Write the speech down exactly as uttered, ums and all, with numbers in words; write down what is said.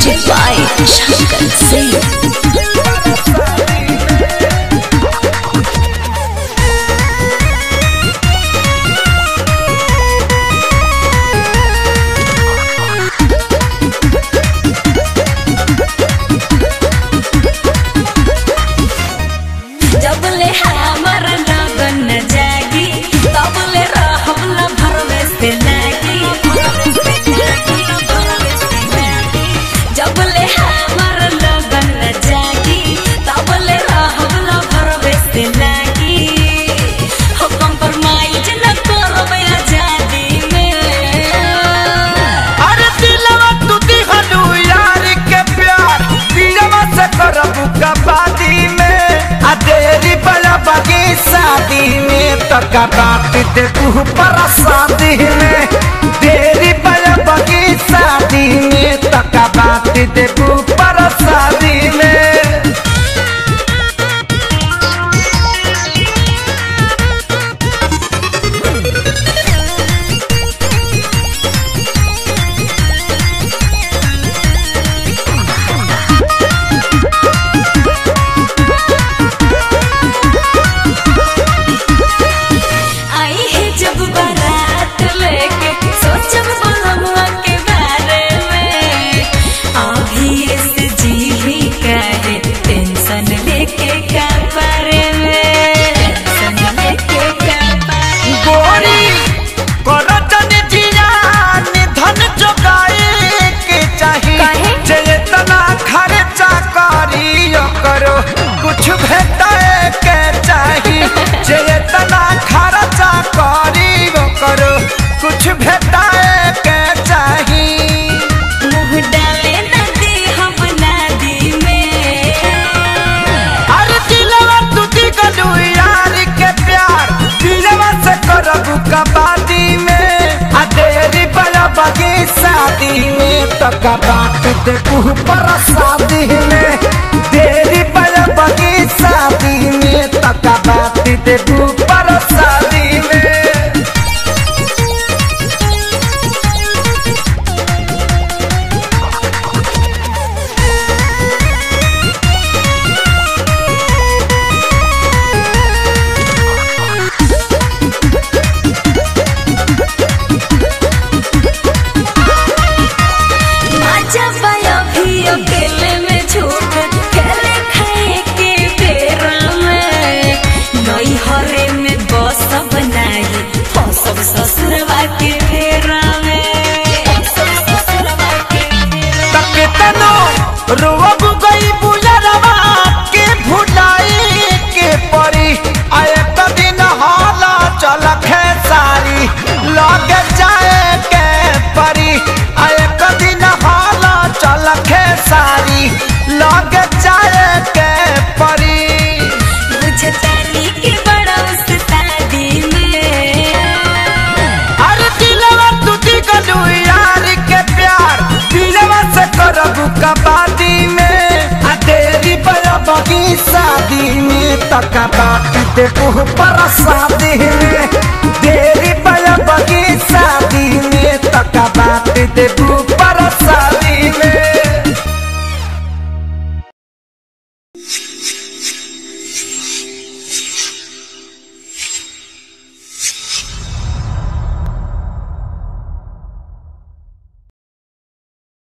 Music by Shankar Singh. शादी में तका बात दे तू पर शादी में तेरी बगी शादी में तका बात दे तू पर शादी में। कुछ भेटाए के चाहिए जेतना खर्चा करी वो करो कुछ भेटाए के चाहिए। मुँह डाले नदी हम नदी में अरे दिलवा टूटी गलू यार के प्यार दिलवा से करबू कबादी में आ तेरी बड़ा बगी शादी में तका बात दे पर शादी में तेरी बगी शादी में तका बात दे पर शादी में। ससुरवा के फेरा में रोब गई बुलरवा के भुलाई के परी आए दिन हाला चल खेसारी लग जाए के परी आए दिन हाला चल खेसारी लग जाए के परी। बुझतानी के बड़ा उस्तादी में अरे दिलवा टूटी गलू यार के प्यार दिलवा से करबू कबादी में आ तेरी बगी शादी में तका बात दे पर शादी में